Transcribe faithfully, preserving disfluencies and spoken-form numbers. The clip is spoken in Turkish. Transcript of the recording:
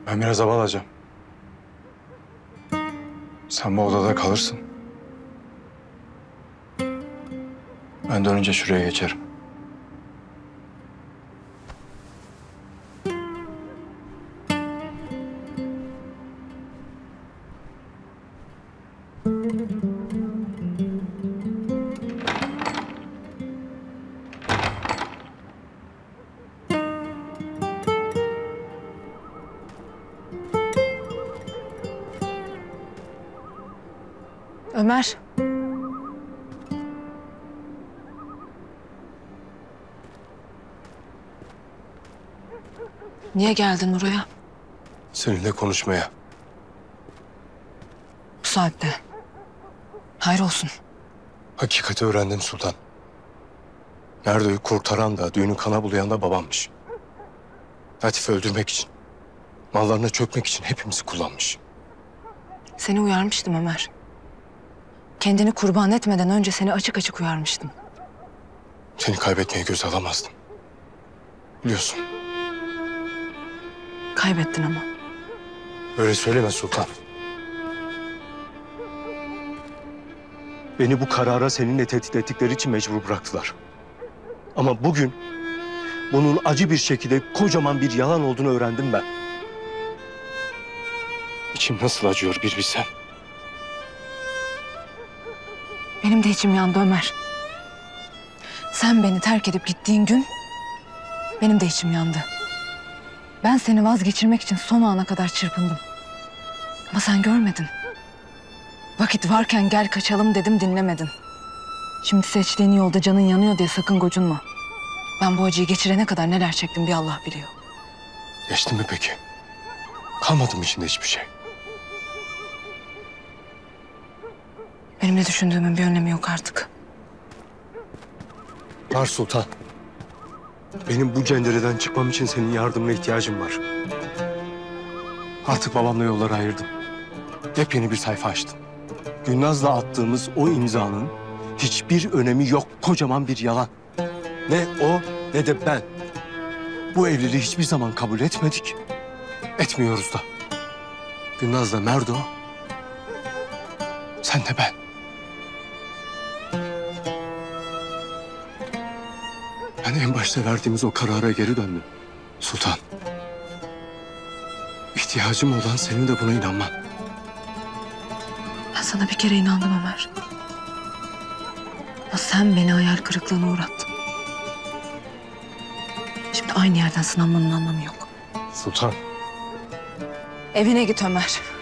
Ben biraz hava alacağım. Sen bu odada kalırsın. Ben dönünce şuraya geçerim. Ömer. Niye geldin buraya Seninle konuşmaya. bu saatte? Hayır olsun. Hakikati öğrendim Sultan. Merdo'yu kurtaran da, düğünü kana bulayan da babammış. Latif'i öldürmek için, mallarına çökmek için hepimizi kullanmış. Seni uyarmıştım Ömer. Kendini kurban etmeden önce seni açık açık uyarmıştım. Seni kaybetmeyi göze alamazdım. Biliyorsun. Kaybettin ama. Öyle söyleme Sultan. Beni bu karara seninle tehdit ettikleri için mecbur bıraktılar. Ama bugün bunun acı bir şekilde kocaman bir yalan olduğunu öğrendim ben. İçim nasıl acıyor bir bilsen. Benim de içim yandı Ömer. Sen beni terk edip gittiğin gün benim de içim yandı. Ben seni vazgeçirmek için son ana kadar çırpındım. Ama sen görmedin. Vakit varken gel kaçalım dedim, dinlemedin. Şimdi seçtiğin yolda canın yanıyor diye sakın gocunma. Ben bu acıyı geçirene kadar neler çektim bir Allah biliyor. Geçti mi peki? Kalmadı mı içinde hiçbir şey? Benim ne düşündüğümün bir önemi yok artık. Var Sultan. Benim bu cendereden çıkmam için senin yardımına ihtiyacım var. Artık babamla yolları ayırdım. Yepyeni bir sayfa açtım. Gülnaz'la attığımız o imzanın hiçbir önemi yok. Kocaman bir yalan. Ne o ne de ben. Bu evliliği hiçbir zaman kabul etmedik. Etmiyoruz da. Gülnaz'la Merdo, sen de ben. Ben en başta verdiğimiz o karara geri döndüm Sultan. İhtiyacım olan senin de buna inanman. Ben sana bir kere inandım Ömer. Ama sen beni hayal kırıklığına uğrattın. Şimdi aynı yerden sınanmanın anlamı yok. Sultan. Evine git Ömer.